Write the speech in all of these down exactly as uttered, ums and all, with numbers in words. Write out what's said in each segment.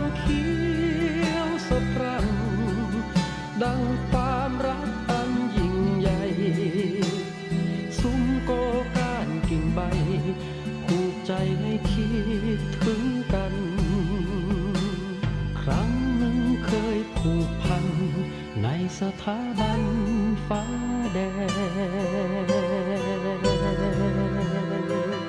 เขียวสะพรั่งดังความรักอันยิ่งใหญ่ซุ้มโกก้านกิ่งใบผูกใจให้คิดถึงกันครั้งหนึ่งเคยผูกพันในสถาบันฟ้าแดง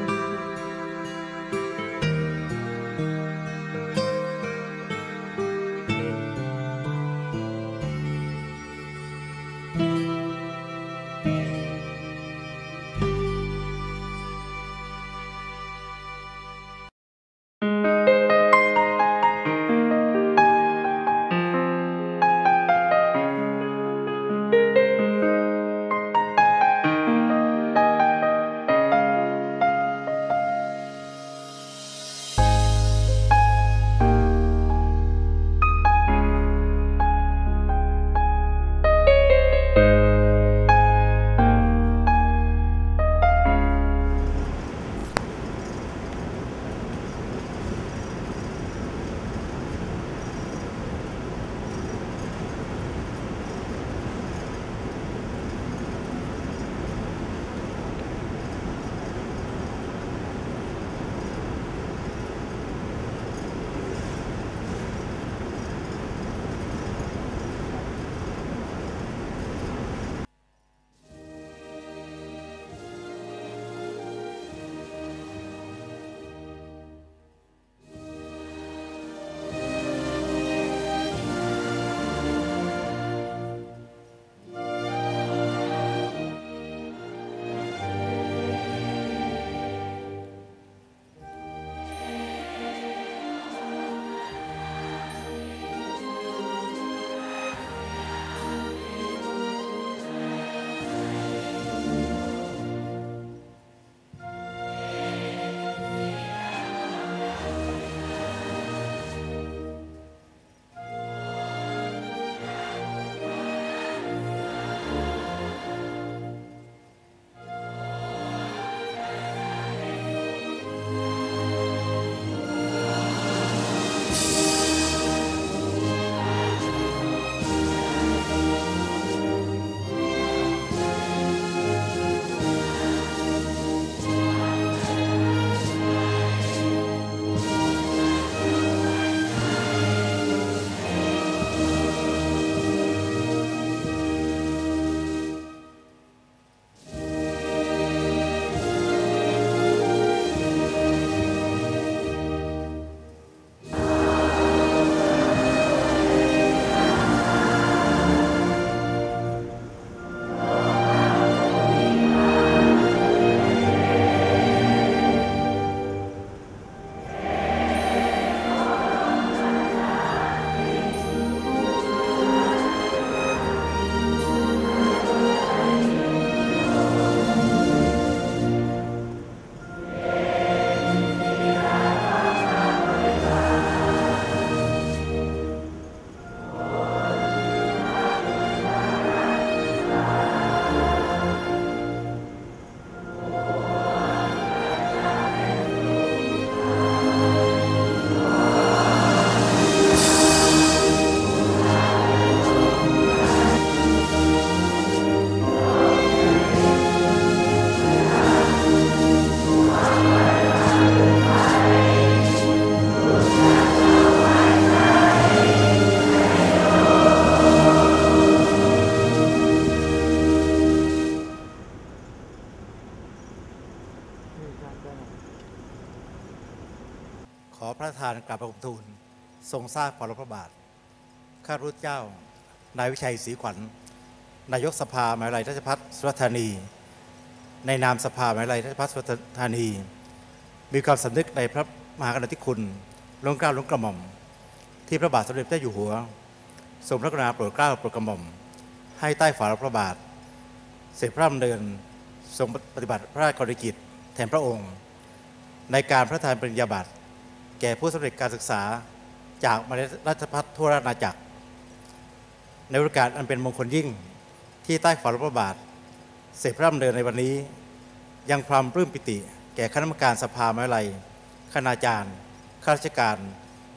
ขอพระทานกราบบังคมทูลทรงทราบขอรับพระบาทข้าพระเจ้านายวิชัยศรีขวัญนายกสภามหาวิทยาลัยราชภัฏสุราษฎร์ธานีในนามสภามหาวิทยาลัยราชภัฏสุราษฎร์ธานีมีความสำนึกในพระมหากรุณาธิคุณล้นเกล้าล้นกระหม่อมที่พระบาทสมเด็จพระเจ้าอยู่หัวทรงพระกรุณาโปรดเกล้าโปรดกระหม่อมให้ใต้ฝ่าพระบาทเสด็จพระดำเนินทรงปฏิบัติพระราชกรณียกิจแทนพระองค์ในการพระราชทานปริญญาบัตรแก่ผู้สำเร็จการศึกษาจากมหาวิทยาลัยราชภัฏทั่วราชอาณาจักรในโอกาสอันเป็นมงคลยิ่งที่ใต้ฝ่าพระบาทเสด็จพระดำเนินในวันนี้ยังความปลื้มปิติแก่คณะกรรมการสภามหาวิทยาลัยคณาจารย์ข้าราชการ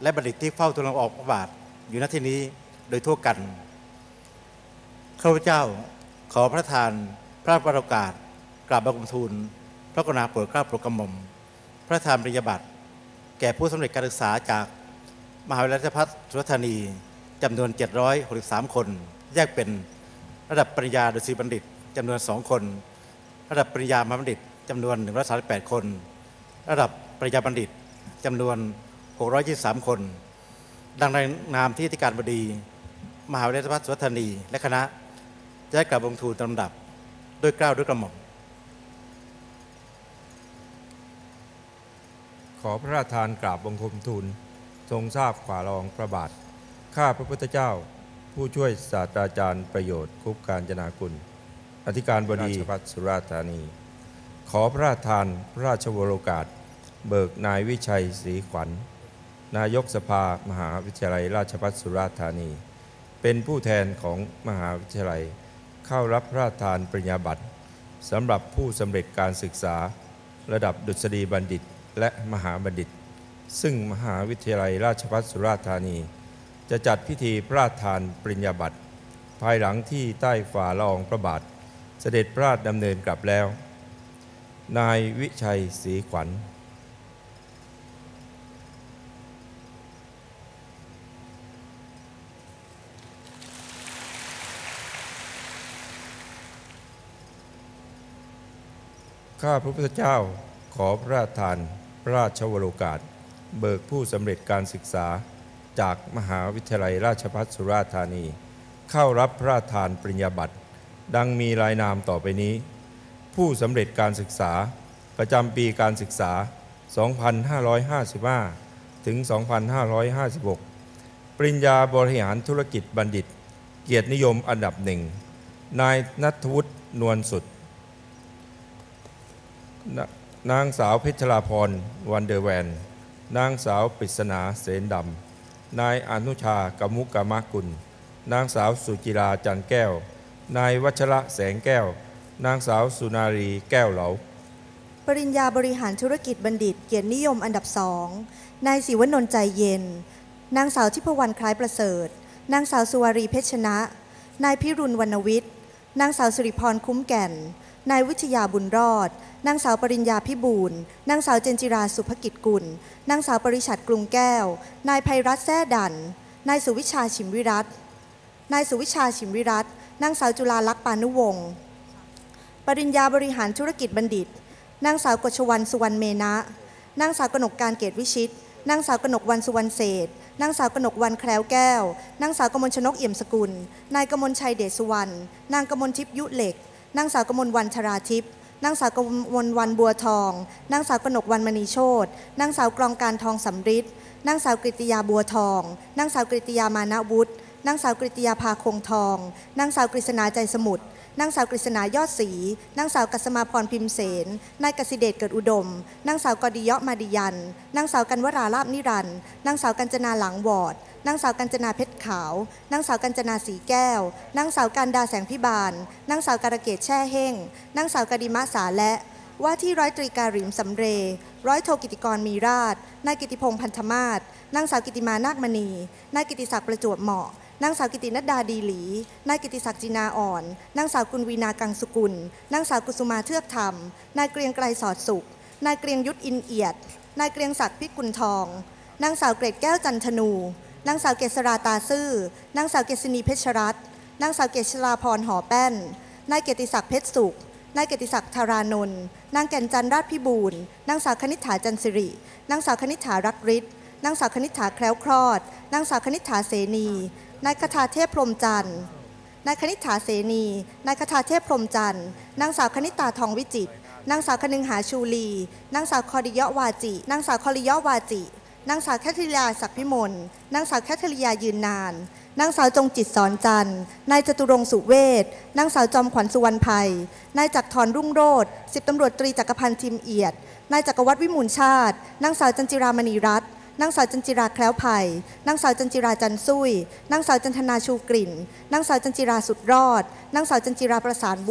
และบัณฑิตที่เฝ้าทูลละอองพระบาทอยู่ณที่นี้โดยทั่วกันข้าพเจ้าขอพระทานพระประโอกาสกราบบังคมทูลพระกรุณาโปรดเกล้าโปรดกระหม่อมพระทานปริญญาบัตรแก่ผู้สำเร็จการศึกษาจากมหาวิทยาลัยราชภัฏสุราษฎร์ธานีจำนวนเจ็ดร้อยหกสิบสามคนแยกเป็นระดับปริญญาดุษฎีบัณฑิตจำนวนสองคนระดับปริญญามหาบัณฑิตจำนวนหนึ่งร้อยสามสิบแปดคนระดับปริญญาบัณฑิตจำนวนหกร้อยยี่สิบสามคนดังในนามที่อธิการบดีมหาวิทยาลัยราชภัฏสุราษฎร์ธานีและคณะจะได้กราบบังคมทูลตามลำดับด้วยเกล้าด้วยกระหม่อมขอพระราชทานกราบบังคมทูลทรงทราบฝ่าละอองพระบาทข้าพระพุทธเจ้าผู้ช่วยศาสตราจารย์ประโยชน์คุปการจนากุลอธิการบดีราชภัฏสุราษฎร์ธานีขอพระราชทานพระราชวโรกาสเบิกนายวิชัยศรีขวัญนายกสภามหาวิทยาลัยราชภัฏสุราษฎร์ธานีเป็นผู้แทนของมหาวิทยาลัยเข้ารับพระราชทานปริญญาบัตรสำหรับผู้สำเร็จการศึกษาระดับดุษฎีบัณฑิตและมหาบัณฑิตซึ่งมหาวิทยาลัยราชภัฏสุราษฎร์ธานีจะจัดพิธีพระราชทานปริญญาบัตรภายหลังที่ใต้ฝ่าละอองพระบาทเสด็จพระราชดำเนินกลับแล้วนายวิชัยศรีขวัญข้าพระพุทธเจ้าขอพระราชทานพระราชวโรกาสเบิกผู้สำเร็จการศึกษาจากมหาวิทยาลัยราชภัฏสุราษฎร์ธานีเข้ารับพระราชทานปริญญาบัตรดังมีรายนามต่อไปนี้ผู้สำเร็จการศึกษาประจำปีการศึกษา สองพันห้าร้อยห้าสิบห้า ถึง สองพันห้าร้อยห้าสิบหก ปริญญาบริหารธุรกิจบัณฑิตเกียรตินิยมอันดับหนึ่งนายณัฐวุฒินวลสุดนางสาวเพชรลาพรวันเดอร์แวนนางสาวปริศนาเสนดำนายอนุชากมุกามกุลนางสาวสุจิราจันแก้วนายวัชระแสงแก้วนางสาวสุนารีแก้วเหลาปริญญาบริหารธุรกิจบัณฑิตเกียรตินิยมอันดับสองนายศิวนนท์ใจเย็นนางสาวทิพวรรณคล้ายประเสริฐนางสาวสุวารีเพชรชนะนายพิรุณวรรณวิทย์นางสาวสิริพรคุ้มแก่นนายวิทยาบุญรอดนางสาวปริญญาพิบูลนางสาวเจนจิราสุภกิจกุลนางสาวปริชัดกรุงแก้วนายไพรัตน์แซ่ดันนายสุวิชาชิมวิรัตน์นายสุวิชาชิมวิรัตน์นางสาวจุฬาลักษณ์ปานุวงศ์ปริญญาบริหารธุรกิจบัณฑิตนางสาวกฤษวรรณสุวรรณเมนะนางสาวกนกการเกตวิชิตนางสาวกนกวรรณสุวรรณเศษนางสาวกนกวรรณแคล้วแก้วนางสาวกมลชนกเอี่ยมสกุลนายกมลชัยเดชสุวรรณนางกมลทิพย์ยุเหล็กนางสาวกมลวรรณชราทิพย์นางสาวกมลวรรณบัวทองนางสาวกนกวรรณมณีโชตินางสาวกรองการทองสำริดนางสาวกฤติยาบัวทองนางสาวกฤติยามานะวุฒินางสาวกฤติยาภาคงทองนางสาวกฤษณาใจสมุทรนางสาวกฤษณายอดศรีนางสาวกัสมาพรพิมเสนนายกสิเดชเกิดอุดมนางสาวกอดิยะมาดิยันนางสาวกันวราลาภนิรันดร์นางสาวกัญจนาหลังวอดนางสาวกัญจนาเพชรขาวนางสาวกัญจนาสีแก้วนางสาวกันดาแสงพิบาลนางสาวการะเกดแช่เฮ่งนางสาวกดิมะสาและว่าที่ร้อยตรีการิมสำเรย์ร้อยโทกิติกรมีราชนายกิติพงษ์พันธมาศนางสาวกิติมานาคมณีนายกิติศักดิ์ประจวบเหมาะนางสาวกิตินัดดาดีหลีนายกิติศักดิ์จีนาอ่อนนางสาวกุลวีนากังสุกุลนางสาวกุสุมาเทือกธรรมนายเกรียงไกรสอดสุขนายเกรียงยุทธอินเอียดนายเกรียงศักดิ์พิกุลทองนางสาวเกรดแก้วจันทนูนางสาวเกษราตาซื่อนางสาวเกษณีเพชรรัตน์นางสาวเกษราพรหอแป้นนายเกียรติศักดิ์เพชรสุขนายเกียรติศักดิ์ธารานนท์นางแก่นจันทร์ราชพิบูลนางสาวคณิษฐาจันสิรินางสาวคณิษฐารักฤทธิ์นางสาวคณิษฐาแคล้วคลอดนางสาวคณิษฐาเสนีนายคทาเทพพรหมจันทร์นายคณิษฐาเสนีนายคทาเทพพรหมจันทร์นางสาวคณิตาทองวิจิตรนางสาวคนึงหาชูลีนางสาวคอดิยะวาจินางสาวคอริยะวาจินางสาวแคทริยาศักดิ์พิมลนางสาวแคทริยายืนนานนางสาวจงจิตสอนจันทร์นายจตุรงค์สุเวชนางสาวจอมขวัญสุวรรณไพนายจักรธรรุ่งโรจน์สิบตำรวจตรีจักรพันธ์ทิมเอียดนายจักรวัฒน์วิมูลชาตินางสาวจันจิรามณีรัตน์นางสาวจันจิราแคล้วไผ่นางสาวจันจิราจันซุยนางสาวจันทนาชูกลิ่นนางสาวจันจิราสุดรอดนางสาวจันจิราประสานวุฒิ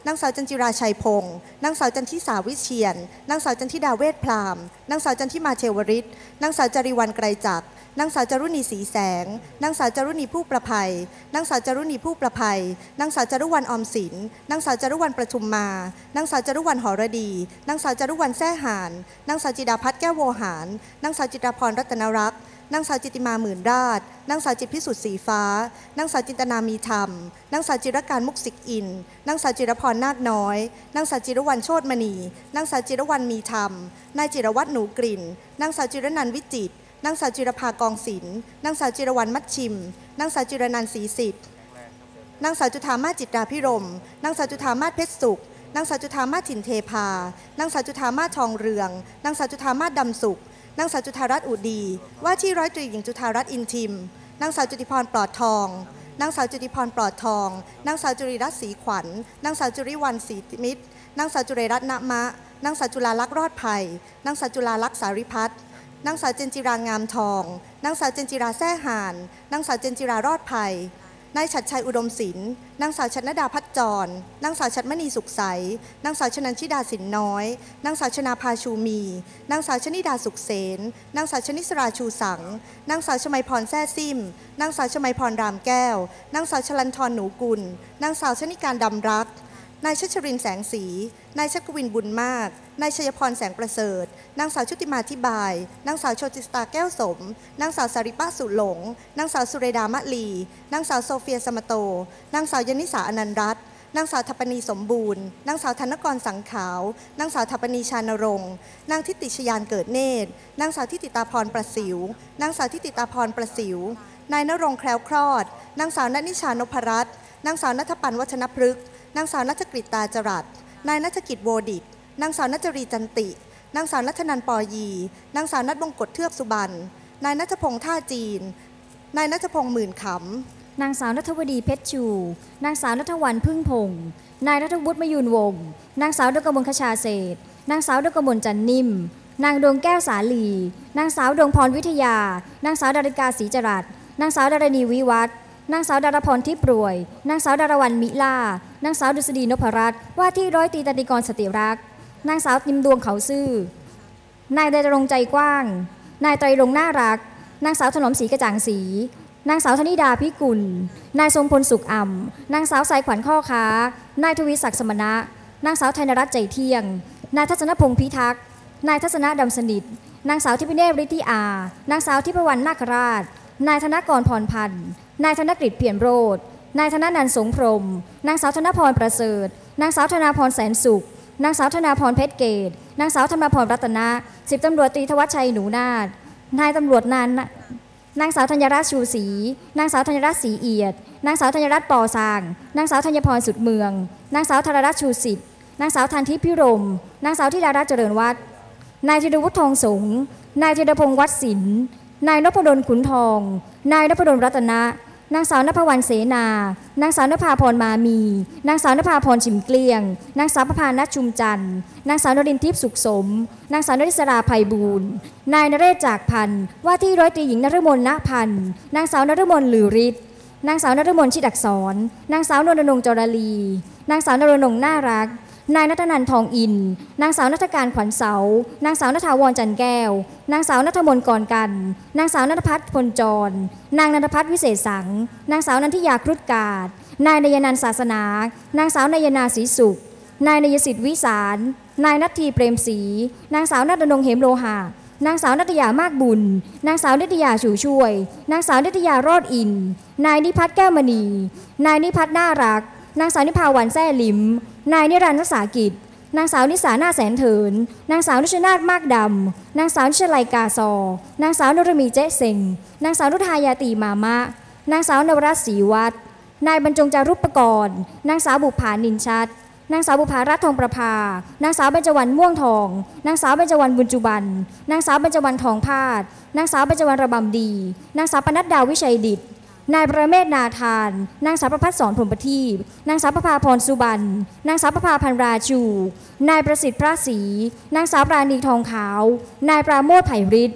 นางสาวจันจิราชัยพงศ์นางสาวจันทิสาวิเชียรนางสาวจันทิดาเวชพรามนางสาวจันทิมาเทวริศนางสาวจริวรรณไกรจักรนางสาวจารุณีศรีแสงนางสาวจารุณีผู้ประภัยนางสาวจารุณีผู้ประภัยนางสาวจารุวรรณออมสินนางสาวจารุวรรณประชุมมานางสาวจารุวรรณหรดีนางสาวจารุวรรณแซ่หานนางสาวจิดาพัฒน์แก้วโวหารนางสาวจิตราพรรัตนรักษ์นางสาวจิติมาหมื่นราชนางสาวจิตพิสุทธิ์สีฟ้านางสาวจินตนามีธรรมนางสาวจิรการมุกสิกอินนางสาวจิรพรนาคน้อยนางสาวจิรวรรณโชติมณีนางสาวจิรวรรณมีธรรมนายจิรวัฒน์หนูกลิ่นนางสาวจิรนันท์วิจิตรนางสาวจิรภากองศิลป์นางสาวจิรวรรณมัชชิมนางสาวจิรนันท์ศรีสิทธิ์นางสาวจุฑามาศจิตราพิรมนางสาวจุฑามาศเพชรสุขนางสาวจุฑามาศถิ่นเทพานางสาวจุฑามาศทองเรืองนางสาวจุฑามาศดำสุขนางสาวจุฑารัตน์อุดีว่าที่ร้อยตรีหญิงจุฑารัตน์อินทิมนางสาวจุติพรปลอดทองนางสาวจุติพรปลอดทองนางสาวจุริรัตน์ศรีขวัญนางสาวจุริวรรณศรีมิตรนางสาวจุเรรัตน์ณมะนางสาวจุฬาลักษณ์รอดภัยนางสาวจุฬาลักษณ์สาริพัฒน์นางสาวเจนจิรางามทองนางสาวเจนจิราแซ่หานนางสาวเจนจิรารอดภัยนายฉัตรชัยอุดมศิลป์นางสาวชนดาพัฒจรนางสาวชัดมณีสุขใสนางสาวชนันชิดาสินน้อยนางสาวชนาภาชูมีนางสาวชนิดาสุขเสนนางสาวชนิสราชูสังนางสาวชมัยพรแซ่ซิมนางสาวชมัยพรรามแก้วนางสาวชลันทรหนูกุลนางสาวชนิการดำรักนายชัชรินแสงสีนายชักวินบุญมากนายชัยพรแสงประเสริฐนางสาวชุติมาธิบายนางสาวโชติสตาแก้วสมนางสาวสาริปะสุหลงนางสาวสุเรดามะลีนางสาวโซเฟียสมโตนางสาวยนิสาอนันต์รัตน์นางสาวทัปปณีสมบูรณ์นางสาวธนกรสังขาวนางสาวทัปปณีชานรงค์นางทิติชยานเกิดเนตรนางสาวทิติตาพรประสิวนางสาวทิติตาพรประสิวนายณรงค์แคล้วคลอดนางสาวณนิชานพรัตน์นางสาวณัฐปันวัฒนพฤกษ์นางสาวณัฐกฤตตาจรัสนายณัฐกิจโวดิตนางสาวณัจรีจันตินางสาวณัฐนันปอยีนางสาวณัฐบงกฎเทือกสุบรรณนายณัฐพงษ์ท่าจีนนายณัฐพงษ์หมื่นขำนางสาวณัฐวดีเพชรชูนางสาวณัฐวรรณพึ่งพงษ์นายณัฐวุฒิมยุนวงศ์นางสาวดวงกมลคชาเศษนางสาวดวงกมลจันนิ่มนางดวงแก้วสาลีนางสาวดวงพรวิทยานางสาวดาริกาศรีจรัสนางสาวดารณีวิวัฒน์นางสาวดารพรทิพย์รวยนางสาวดารวรรณมิลานางสาวดุษฎีนพรัตน์ว่าที่ร้อยตรีตติกรสติรักษ์นางสาวนิมดวงเขาซื่อนายไตรรงค์ใจกว้างนายไตรรงค์น่ารักนางสาวถนอมศรีกระจ่างศรีนางสาวธนิดาพิกุลนายทรงพลสุขอ่ำนางสาวสายขวัญข้อค้านายทวีศักดิ์สมณะนางสาวธนรัตน์ใจเที่ยงนายทัศนพงษ์พิทักษ์นายทัศนะดำสนิทนางสาวทิพเนศฤทธิอานางสาวทิพวรรณนาคราชนายธนกรพรพันธ์นายธนกฤษเพียรโรจน์นายธนนันท์สงพรหมนางสาวธนพรประเสริฐนางสาวธนาพรแสนสุขนางสาวธนาพรเพชรเกตนางสาวธนาพรรัตนะสิบตำรวจตรีธวัชชัยหนูนาฏนายตำรวจนานนางสาวธัญรัตน์ชูศรีนางสาวธัญรัตน์ศรีเอียดนางสาวธัญรัตน์ปอซางนางสาวธัญพรสุดเมืองนางสาวธารรัตน์ชูสิทธิ์นางสาวทันทิพย์พิรมนางสาวธิดารัตน์เจริญวัฒน์นายธีรวุฒิทองสงฆ์นายธีรพงษ์วัดศิลป์นายนพดลขุนทองนายนพดลรัตนะนางสาวนภวรรณเสนานางสาวนภาพรมามีนางสาวนภาพรฉิมเกลียงนางสาวประภาณัชชุมจันทร์นางสาวนรินทร์ทิพย์สุขสมนางสาวนริศราไพบูลย์นายนเรศจากพันธ์ว่าที่ร้อยตรีหญิงนฤมลณพันธ์นางสาวนฤมลหลือฤทธิ์นางสาวนฤมลชิดอักษรนางสาวนรนงค์จรลีนางสาวนรนงค์น่ารักนายณัฐนันท์ทองอินนางสาวณัฐการขวัญเสานางสาวณฐาวรจันแก้วนางสาวณัฐมนต์กรกันนางสาวณัฐพัฒน์พลจรนางณัฐพัฒน์วิเศษสังนางสาวนันทิยาครุฑกาศนายนยนันท์ศาสนานางสาวนยนาศรีสุขนายนยสิทธิ์วิสารนายนัทธีเปรมศรีนางสาวณัฐนงค์เหมโลหะนางสาวนัตยามากบุญนางสาวนิตยาชูช่วยนางสาวนิตยารอดอินนายนิพัฒน์แก้วมณีนายนิพัฒน์น่ารักนางสาวนิพาวันแซ่ลิมนายนิรันดร์รักษากิจนางสาวนิสาหน้าแสนเถินนางสาวนุชนาถมากดำนางสาวนุชลัยกาซอนางสาวนรมีเจ๊เซ็งนางสาวนุทายาตีมามะนางสาวนวรัตน์ศรีวัฒน์นายบรรจงจารุปกรณ์นางสาวบุภานินชัดนางสาวบุภารัตน์ทองประภานางสาวเบญจวรรณม่วงทองนางสาวเบญจวรรณบุญจุบันนางสาวเบญจวรรณทองพาดนางสาวเบญจวรรณระบำดีนางสาวปนัดดาวิชัยดิษฐ์นายประเมศนาทานนางสาวประภัสสรพรหมประทีปนางสาวประภาพรสุบรรณนางสาวประภาพันราชูนายประสิทธิ์พระศรีนางสาวปราณีทองขาวนายปราโมทไผ่ฤทธิ์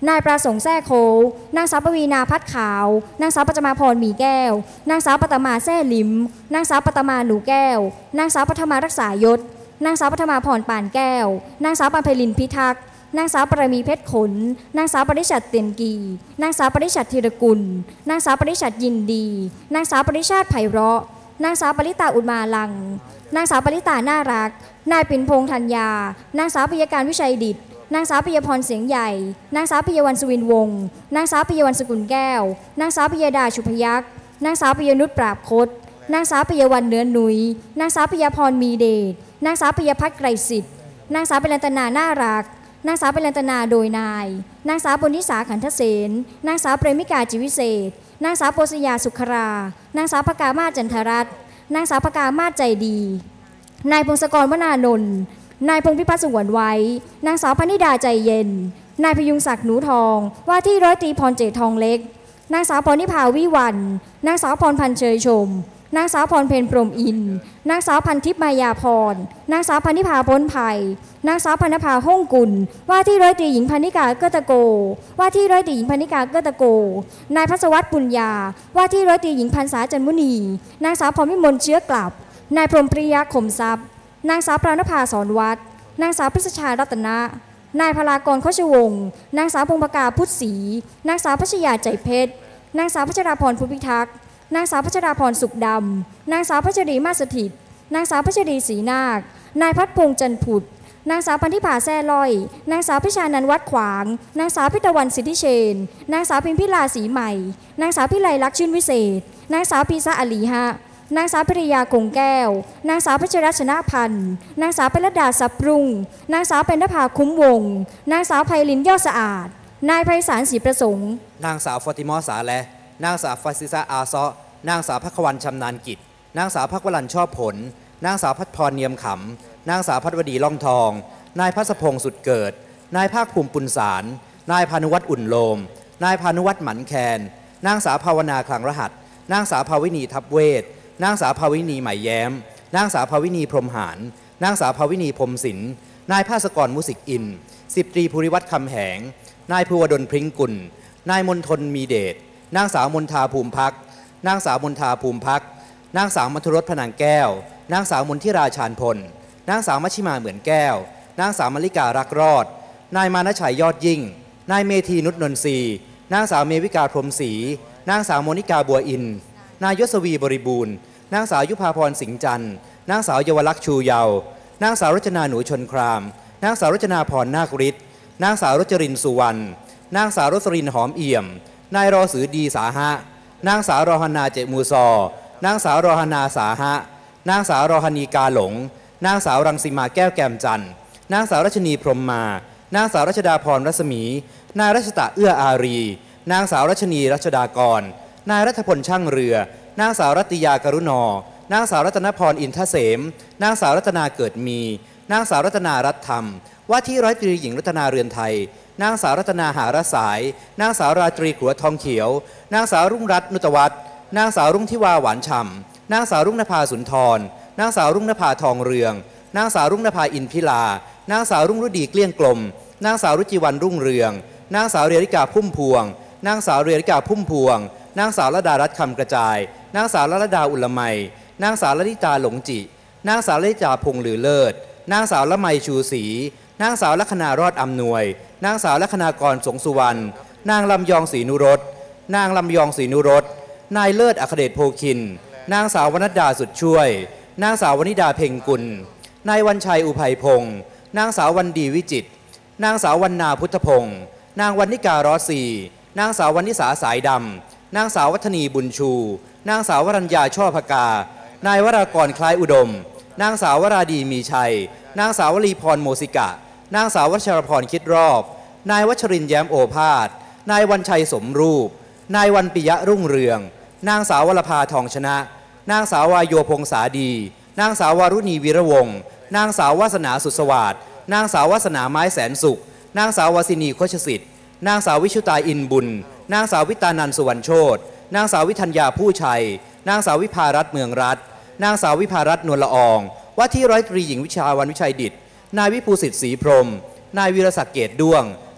นายประสงค์แท้โค นางสาวปวีณาพัดขาวนางสาวปัจมาพรหมีแก้วนางสาวปัตมาแท้ลิมนางสาวปัตมาหนูแก้วนางสาวปัทมารักษายศนางสาวปัทมาพรปานแก้วนางสาวปานไพลินพิทักษ์นางสาวปรมีเพชรขนนางสาวปริชัดเตียนกีนางสาวปริชัดธีรกุลนางสาวปริชัดยินดีนางสาวปริชาติไพเราะนางสาวปริตาอุมาลังนางสาวปริตาน่ารักนายปิ่นพงษ์ธัญญานางสาวปิยการวิชัยดิษฐ์นางสาวปิยพรเสียงใหญ่นางสาวปิยวันสุวินวงศ์นางสาวปิยวันสกุลแก้วนางสาวปิยดาชุพยักษ์นางสาวปิยนุชปราบคตนางสาวปิยวันเนื้อหนุยนางสาวปิยพรมีเดชนางสาวปิยพัฒน์ไกรสิทธิ์นางสาวปิรันตนาน่ารักนางสาวปิรันตนาโดยนายนางสาวปุณณิสาขันธเสนนางสาวเปรมิกาจิวิเศษนางสาวโปสยาสุขรานางสาวภกามาศจันทรัตน์นางสาวภกามาศใจดีนายพงศกรวนานนท์นายพงพิพัฒน์สุวรรณไว้นางสาวพนิดาใจเย็นนายพยุงศักดิ์หนูทองว่าที่ร้อยตรีพรเจตทองเล็กนางสาวพรนิพาวิวันนางสาวพรพันธ์เชยชมนางสาวพรเพนพรหมอินทร์นางสาวพันทิพย์มายาพรนางสาวพันนิพาพ้นภัยนางสาวพันนภาห้องกุลว่าที่ร้อยตรีหญิงพันนิกาเกื้อตะโกว่าที่ร้อยตรีหญิงพันนิกาเกื้อตะโกนายพัศวัฒน์ปุญญาว่าที่ร้อยตรีหญิงพันษาจันมุนีนางสาวพรวิมลเชื้อกลับนายพรหมปริยาข่มทรัพย์นางสาวปรานภาสอนวัดนางสาวพิษชารัตนะนายพลากรโคชวงศ์นางสาวพงภกาพุทธศรีนางสาวพัชยาใจเพชรนางสาวพัชราพรพุทธพิทักษ์นางสาวพัชราพรสุขดำนางสาวพัชรีมาสถิตนางสาวพัชรีศรีนาคนายพัฒพงษ์จันผุดนางสาวพันธิภาแซ่ลอยนางสาวพิชานันวัดขวางนางสาวพิตวันสิทธิเชนนางสาวพิมพิลาศรีใหม่นางสาวพิไลลักษณ์ชื่นวิเศษนางสาวปีซาอลีฮะนางสาวภริยาคงแก้วนางสาวพัชรชนะพันธ์นางสาวเปรดาสับปรุงนางสาวเป็นนภาคุ้มวงนางสาวไพลินยอดสะอาดนายไพศาลศรีประสงค์นางสาวฟอติมอสาและนางสาวฟาซิซาอาซอนางสาวพักวันชำนาญกิจนางสาวพักวรัญชอบผลนางสาวพัฒพรเนียมขำนางสาวพัฒวดีล่องทองนายพัสพงษ์สุดเกิดนายภาคภูมิปุณสารนายพานุวัฒน์อุ่นโลมนายพานุวัฒน์หมันแคนนางสาวภาวนาคลังรหัสนางสาวภาวินีทับเวทนางสาวภาวินีใหม่แย้มนางสาวภาวินีพรหมหานนางสาวภาวินีพรหมศิลป์นายภาสกรมุสิกอินสิบตรีภูริวัฒน์คำแหงนายภูวดลพริ้งกุลนายมณฑลมีเดชนางสาวมณฑาภูมิพักนางสาวมณฑาภูมิพักนางสาวมัทุรสพนังแก้วนางสาวมนทิราชาญพลนางสาวมัชชิมาเหมือนแก้วนางสาวมลิการักรอดนายมานชัยยอดยิ่งนายเมธีนุชนนทรีนางสาวเมวิกาพรหมศรีนางสาวโมนิกาบัวอินนายยศวีบริบูรณ์นางสาวยุพาพรสิงห์จันทร์นางสาวเยาวลักษณ์ชูเยาว์นางสาวรจนาหนูชนครามนางสาวรจนาพรนาคฤทธิ์นางสาวรจรินสุวรรณนางสาวรสรินหอมเอี่ยมนายรอสือดีสาหะนางสาวรอหนาเจมูซอนางสาวรอหนาสาหะนางสาวรอหนีกาหลงนางสาวรังสีมาแก้วแก้มจันทร์นางสาวรัชนีพรหมมานางสาวรัชดาพรรัศมีนายรัชตะเอื้ออารีนางสาวรัชนีรัชดากรนายรัฐพลช่างเรือนางสาวรัตยากรุณอนางสาวรัตนพรอินทเสมนางสาวรัตนาเกิดมีนางสาวรัตนารัตธรรมว่าที่ร้อยตรีหญิงรัตนาเรือนไทยนางสาวรัตนาหารสายนางสาวราตรีขัวทองเขียวนางสาวรุ่งรัตน์นุตวัฒน์นางสาวรุ่งทิวาหวานฉ่ำนางสาวรุ่งนภาสุนทรนางสาวรุ่งนภาทองเรืองนางสาวรุ่งนภาอินพิลานางสาวรุ่งฤดีเกลี้ยงกลมนางสาวรุจิวันรุ่งเรืองนางสาวเรียริกาพุ่มพวงนางสาวเรียริกาพุ่มพวงนางสาวระดารัตน์คำกระจายนางสาวระดาอุลไมนางสาวลลิตาหลงจินางสาวลลิตาพงษ์หรือเลิศนางสาวละไมชูศรีนางสาวลัคนารอดอำนวยนางสาวลัคนากรสงสุวรรณนางลำยองศรีนุรสนางลำยองศรีนุรสนายเลิศอัครเดชโพคินนางสาววรรณดาสุดช่วยนางสาววนิดาเพ็งกุลนายวันชัยอุภัยพงศ์นางสาววันดีวิจิตรนางสาววรรณาพุทธพงศ์นางวรรณิการอสีนางสาววรรณิสาสายดำนางสาววัฒนีบุญชูนางสาววรัญญาช่อพกานายวรากรคล้ายอุดมนางสาววราดีมีชัยนางสาววลีพรโมสิกะนางสาววัชรพรคิดรอบนายวัชรินทร์แย้มโอภาสนายวันชัยสมรูปนายวันปิยะรุ่งเรืองนางสาววรภาทองชนะนางสาววายโยพงษาดีนางสาววารุณีวีระวงศ์นางสาววาสนาสุสวัสดิ์นางสาววาสนาไม้แสนสุขนางสาววาสินีโคชสิทธิ์นางสาววิชุตาอินบุญนางสาววิตานันสุวรรณโชตนางสาววิธัญญาผู้ชัยนางสาววิภารัตน์เมืองรัตน์นางสาววิภารัตน์นวลละอองว่า ว่าที่ร้อยตรีหญิงวิชาวันวิชัยดิษฐ์นายวิภูสิทธิ์ศรีพรหมนายวีรศักดิ์เกตด้วง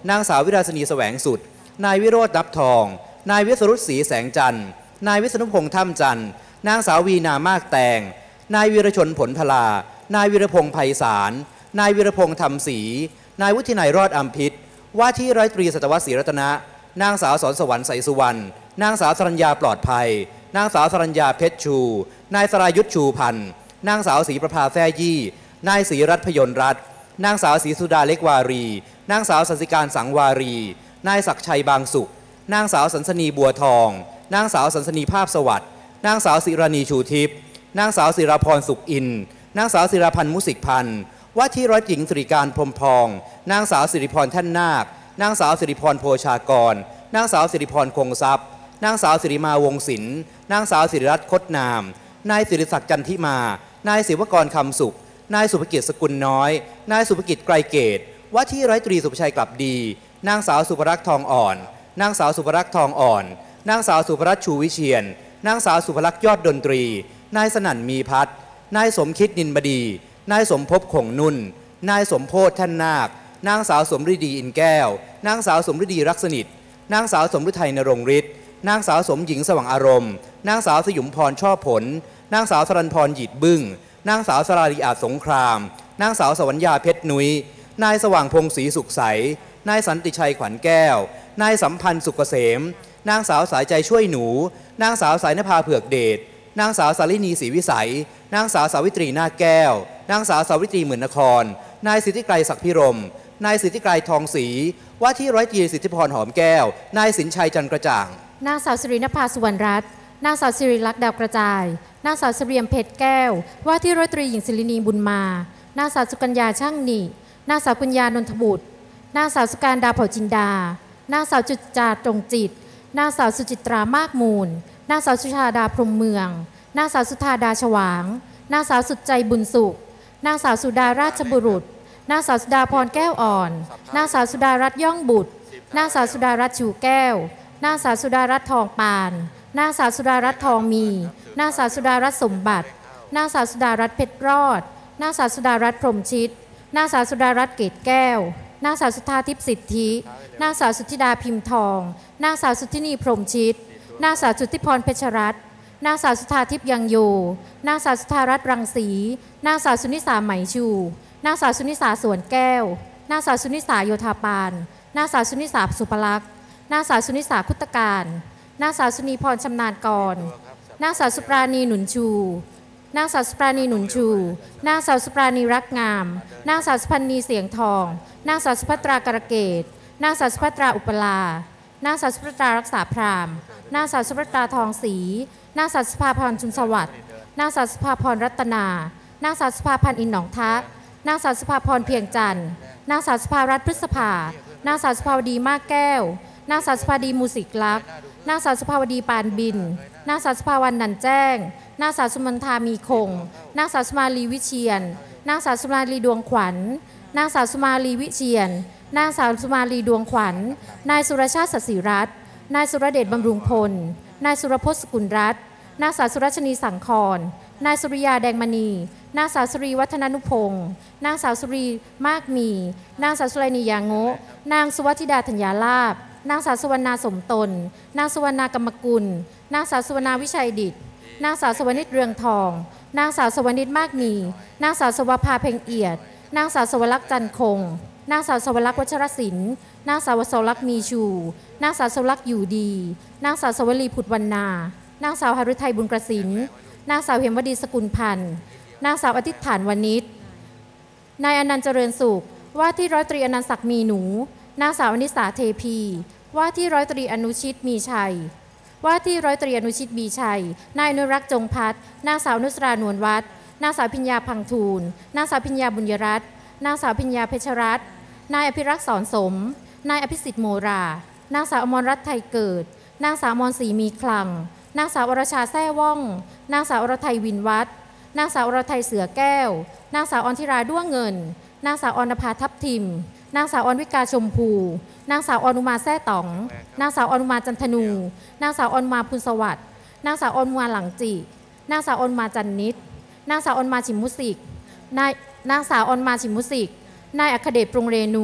นางสาววิราศนีแสวงสุดนายวิโรจน์นับทองนายวิสรุตศรีแสงจันทร์นายวิษณุพงษ์ถ้ำจันทร์นางสาววีนามากแตงนายวีรชนผลพลานายวีรพงษ์ไพศาลนายวีรพงษ์ธรรมศรีนายวุฒินัยรอดอัมพิษว่าที่ร้อยตรีสัตวศรีรัตนะนางสาวสอนสวรรค์ใสสุวรรณนางสาวสรัญญาปลอดภัยนางสาวสรัญญาเพชรชูนายสรายุทธชูพันธ์นางสาวศรีประภาแท้ยี่นายศรีรัตน์พยนต์รัตน์นางสาวศรีสุดาเล็กวารีนางสาวสันสิการสังวารีนายศักชัยบางสุขนางสาวสันสนีบัวทองนางสาวสันสนีภาพสวัสดิ์นางสาวศิรานีชูทิพย์นางสาวศิราพรสุขอินนางสาวศิราพันธ์มุสิกพันธ์ว่าที่ร้อยหญิงสิริการพรหมพองนางสาวสิริพรแท่นนาคนางสาวสิริพรโพชากรนางสาวสิริพรคงทรัพย์นางสาวสิริมาวงศิลป์นางสาวสิริรัตน์คดนามนายสิริศักดิ์จันทิมานายศิวกรคำสุขนายสุภกิจสกุลน้อยนายสุภกิจไกรเกตว่าที่ร้อยตรีสุภชัยกลับดีนางสาวสุภรักษ์ทองอ่อนนางสาวสุภรักษ์ทองอ่อนนางสาวสุภรัตน์ชูวิเชียนนางสาวสุภลักษณ์ยอดดนตรีนายสนั่นมีพัฒน์นายสมคิดนินบดีนายสมภพคงนุ่นนายสมโพธิ์ท่านนาคนางสาวสมฤดีอินแก้วนางสาวสมฤดีรักสนิทนางสาวสมฤทัยนรงฤทธิ์นางสาวสมหญิงสว่างอารมณ์นางสาวสยุมพรชอบผลนางสาวสรัญพรหยิดบึ้งนางสาวสราลีอาจสงครามนางสาวสวัญญาเพชรนุ้ยนายสว่างพงศรีสุขใสนายสันติชัยขวัญแก้วนายสัมพันธ์สุกเกษมนางสาวสายใจช่วยหนูนางสาวสายนภาเผือกเดชนางสาวสาลินีศรีวิสัยนางสาวสาวิตรีนาคแก้วนางสาวสาวิตรีหมื่นนครนายสิทธิไกรศักดิ์พิรมนายสิทธิไกรทองศรีว่าที่ร้อยตรีสิทธิพรหอมแก้วนายสินชัยจันกระจ่างนางสาวสิรินภาสุวรรณรัตน์นางสาวสิริลักษณ์ดาวกระจายนางสาวเสรียมเพชรแก้วว่าที่ร้อยตรีหญิงศิรินีบุญมานางสาวสุกัญญาช่างหนีนางสาวกุญญานนทบุตรนางสาวสุการดาเผ่าจินดานางสาวจุจาตรงจิตนางสาวสุจิตรามากมูลนางสาวสุชาดาพรหมเมืองนางสาวสุธาดาฉวางนางสาวสุดใจบุญสุขนางสาวสุดาราชบุรุษนางสาวสุดาพรแก้วอ่อนนางสาวสุดารัตน์ย่องบุตรนางสาวสุดารัตน์ชูแก้วนางสาวสุดารัตน์ทองปานนางสาวสุดารัตน์ทองมีนางสาวสุดารัตน์สมบัตินางสาวสุดารัตน์เพชรรอดนางสาวสุดารัตน์พรหมชิตนางสาวสุดารัตน์เกตแก้วนางสาวสุธาทิพย์สิทธินางสาวสุทธิดาพิมพ์ทองนางสาวสุทธินีพรหมชิตนางสาวสุทธิพรเพชรรัตน์นางสาวสุธาทิพย์ยังโยนางสาวสุธารัตน์รังสีนางสาวสุนิสาไหมชูนางสาวสุนิสาสวนแก้วนางสาวสุนิสาโยธาปานนางสาวสุนิสาสุภลักษณ์นางสาวสุนิสาคุตการนางสาวสุนีพรชำนาญกรนางสาวสุปราณีหนุนชูนางสาวสุปราณีหนุนชูนางสาวสุปราณีรักงามนางสาวสุพันนีเสียงทองนางสาวสุภัตรากระเกตนางสาวสุภัตราอุปลานางสาวสุภัตรารักษาพรามนางสาวสุภัตราทองศรีนางสาวสุภาพรชุนสวัสดิ์นางสาวสุภาพรรัตนานางสาวสุภาพันธ์อินหนองทักนางสาวสุภาพรเพียงจันทร์นางสาวสุภารัตน์พฤษภานางสาวสุภาวดีมากแก้วนางสาวสุภาดีมูสิกลักษณ์นางสาวสุภาวดีปานบินนางสาวสุภาวันนันแจ้งนางสาวสุมันทามีคงนางสาวสุมาลีวิเชียนนางสาวสุมาลีดวงขวัญนางสาวสุมาลีวิเชียนนางสาวสุมาลีดวงขวัญนายสุรชาติศศิรัตน์นายสุรเดชบำรุงพลนายสุรพจน์สกุลรัตน์นางสาวสุรชนีสังครนายสุริยาแดงมณีนางสาวสุรีวัฒนานุพงศ์นางสาวสุรีมากมีนางสาวสุไรนียางโงนางสุวัธิดาธัญญาลาภนางสาวสุวรรณาสมตนนางสุวรรณากรรมกุลนางสาวสุวรรณาวิชัยดิษฐ์นางสาวสวนิชเรืองทองนางสาวสวนิชมากมีนางสาวสวภาเพ็งเอียดนางสาวสวรักษ์จันคงนางสาวสวรักษ์วัชรศิลป์นางสาวสวรักษ์มีชูนางสาวสวรักษ์อยู่ดีนางสาวสวลีผุดวรรณานางสาวหฤทัยบุญกระสินนางสาวเหมวดีสกุลพันธ์นางสาวอธิษฐานวณิชนายอนันต์เจริญสุขว่าที่ร้อยตรีอนันต์ศักดิ์มีหนูนางสาวอนิสาเทพีว่าที่ร้อยตรีอนุชิตมีชัยว่าที่ร้อยตรีอนุชิตมีชัยนายอนุรักษ์จงพัฒน์นางสาวนุสรานวลวัฒน์นางสาวพิญญาพังทูลนางสาวพิญญาบุญยรัตน์นางสาวพิญญาเพชรรัตน์นายอภิรักษ์สอนสมนายอภิสิทธิ์โมรานางสาวอมรรัตน์ไทยเกิดนางสาวอมรศรีมีคลังนางสาวอรชาแท้ว่องนางสาวอรไทยวินวัฒน์นางสาวอรไทยเสือแก้วนางสาวอรธิราด้วงเงินนางสาวอรณภาทับทิมนางสาวอรวิกาชมพูนางสาวอนุมาแท้ต๋องนางสาวอนุมาจันทนูนางสาวอนุมาพุนสวัสดิ์นางสาวอนุมาหลังจินางสาวอนุมาจันนิดนางสาวอนุมาชิมมุสิกนายนางสาวอนุมาชิมมุสิกนายอัคเดชปรุงเรนู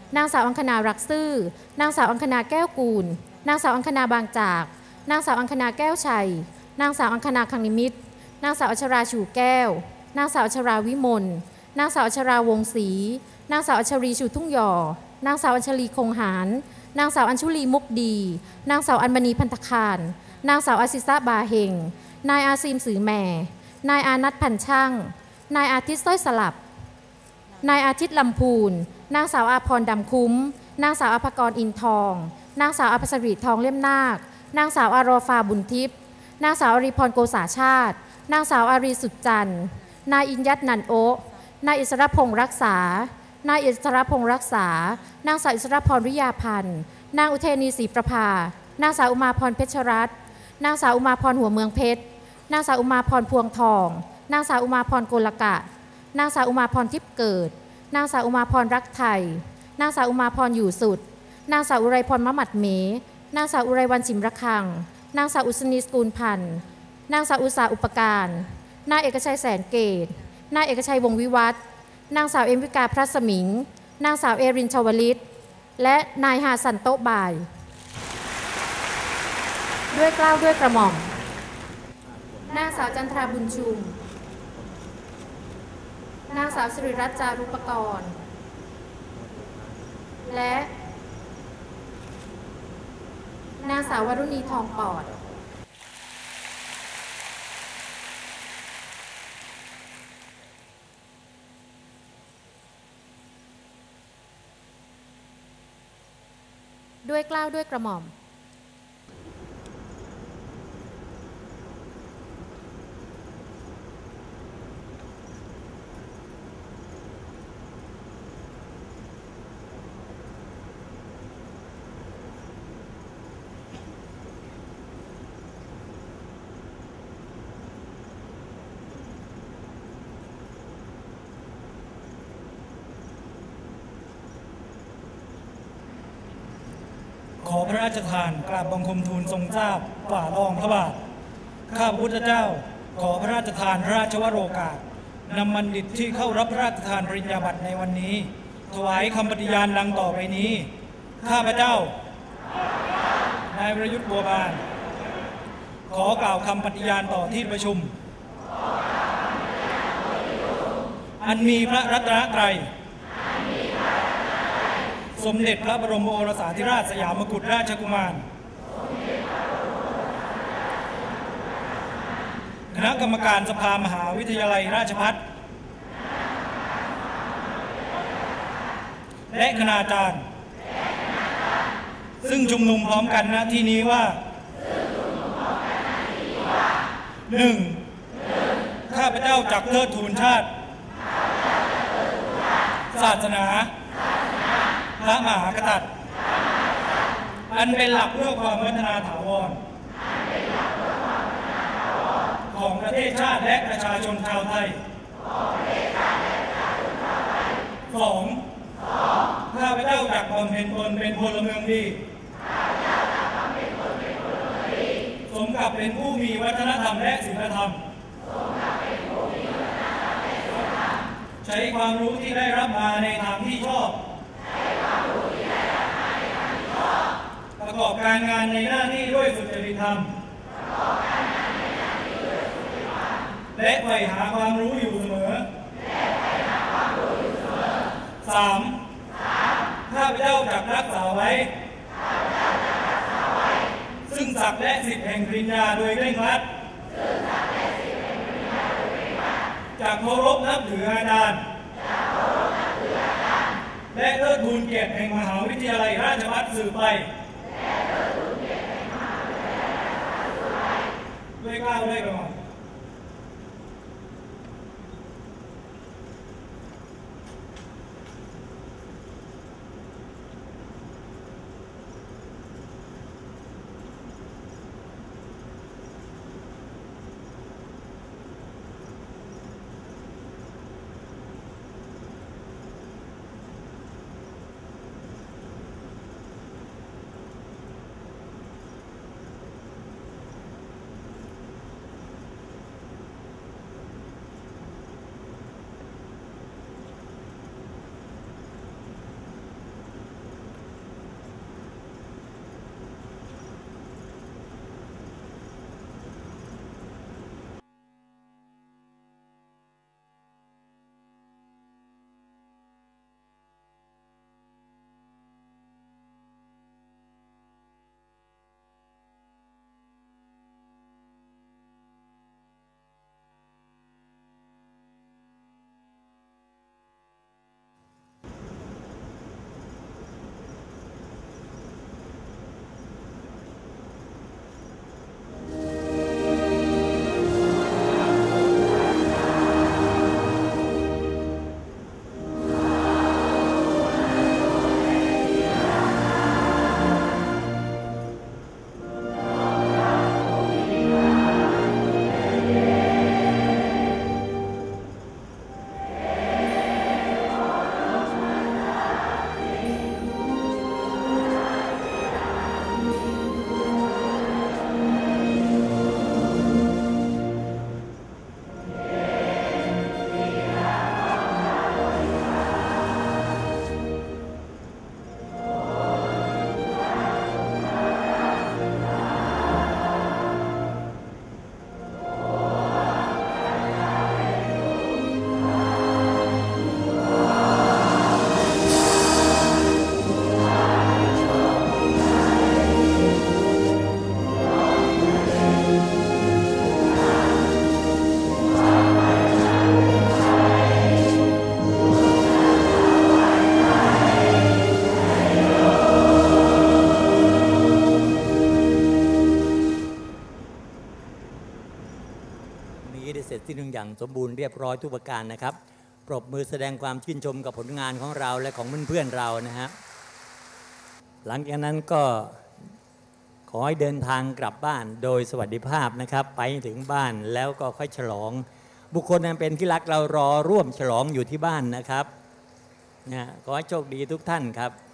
นางสาวอังคณารักซื่อนางสาวอังคณาแก้วกูลนางสาวอังคณาบางจากนางสาวอังคณาแก้วชัยนางสาวอังคณาคังนิมิตรนางสาวอัชราชูแก้วนางสาวอัชราวิมลนางสาวอัชราวงศรีนางสาวอัชรีชูทุ่งหย่อนางสาวอัญชลีคงหารนางสาวอัญชุลีมุกดีนางสาวอัญมณีพันธคารนางสาวอาซิซาบาเฮงนายอาซีมสือแม่นายอานัทพันช่างนายอาทิตย์สร้อยสลับนายอาทิตย์ลำพูนนางสาวอาพรดำคุ้มนางสาวอภกรอินทองนางสาวอภัสรีทองเล่มนาค นางสาวอารอฟาบุญทิพย์นางสาวอริพรโกษาชาตินางสาวอารีสุดจันทร์นายอินยัตนันโอนายอิสรพงษ์รักษานายอิสรพงษ์รักษานางสาวอิสรพรวิยาพันธ์นางอุเทนีศรีประภานางสาวอุมาพรเพชรรัตน์นางสาวอุมาพรหัวเมืองเพชรนางสาวอุมาพรพวงทองนางสาวอุมาพรโกลกะนางสาวอุมาพรทิพย์เกิดนางสาวอุมาพรรักไทยนางสาวอุมาพรอยู่สุดนางสาวอุไรพรมะหมัดเมนางสาวอุไรวันชิมระคังนางสาวอุศนีสกุลพันธ์นางสาวอุษาอุปการนายเอกชัยแสนเกตนายเอกชัยวงศ์วิวัฒน์นางสาวเอ็มวิกาพระสมิงนางสาวเอรินชวลิตและนายฮาสันโตบ่ายด้วยเกล้าด้วยกระหม่อมนางสาวจันทราบุญชุมนางสาวสิริรัตน์จารุปกรณ์และนางสาววรุณีทองปอดด้วยเกล้าด้วยกระหม่อมขอพระราชทานกราบบังคมทูลทรงทราบฝ่าละอองพระบาทข้าพระพุทธเจ้าขอพระราชทานพระราชวโรกาสนำบัณฑิตที่เข้ารับพระราชทานปริญญาบัตรในวันนี้ถวายคำปฏิญาณดังต่อไปนี้ข้าพระเจ้านายประยุทธ์บัวบานขอกล่าวคำปฏิญาณต่อที่ประชุมอันมีพระรัตนตรัยสมเด็จพระบรมโอรสาธิราชสยามกุฎราชกุมารคณะกรรมการสภามหาวิทยาลัยราชภัฏและคณาจารย์ซึ่งชุมนุมพร้อมกันณที่นี้ว่าหนึ่งข้าพเจ้าจักเทิดทูนชาติศาสนาพระมหากษัตริย์อันเป็นหลักเพื่อความพัฒนาถาวรของประเทศชาติและประชาชนชาวไทยสองข้าพเจ้าจักบำเพ็ญตนเป็นพลเมืองดีสมกับเป็นผู้มีวัฒนธรรมและศีลธรรมใช้ความรู้ที่ได้รับมาในทางที่ชอบประกอบการงานในหน้าที่ด้วยสุจริตธรรมและใฝ่หาความรู้อยู่เสมอสามข้าพเจ้าจักรักษาไว้ซึ่งศักดิ์และสิทธิแห่งปริญญาโดยเคร่งครัดจากเคารพนับถืออาจารย์และเทิดทูนเกียรติแห่งมหาวิทยาลัยราชภัฏสืบไปด้วยเกล้าด้วยกระหม่อมนี้ได้เสร็จสิ้นอย่างสมบูรณ์เรียบร้อยทุกประการนะครับปรบมือแสดงความชื่นชมกับผลงานของเราและของเพื่อนๆเรานะฮะหลังจากนั้นก็ขอให้เดินทางกลับบ้านโดยสวัสดิภาพนะครับไปถึงบ้านแล้วก็ค่อยฉลองบุคคลนั้นเป็นที่รักเรารอร่วมฉลองอยู่ที่บ้านนะครับนะขอให้โชคดีทุกท่านครับ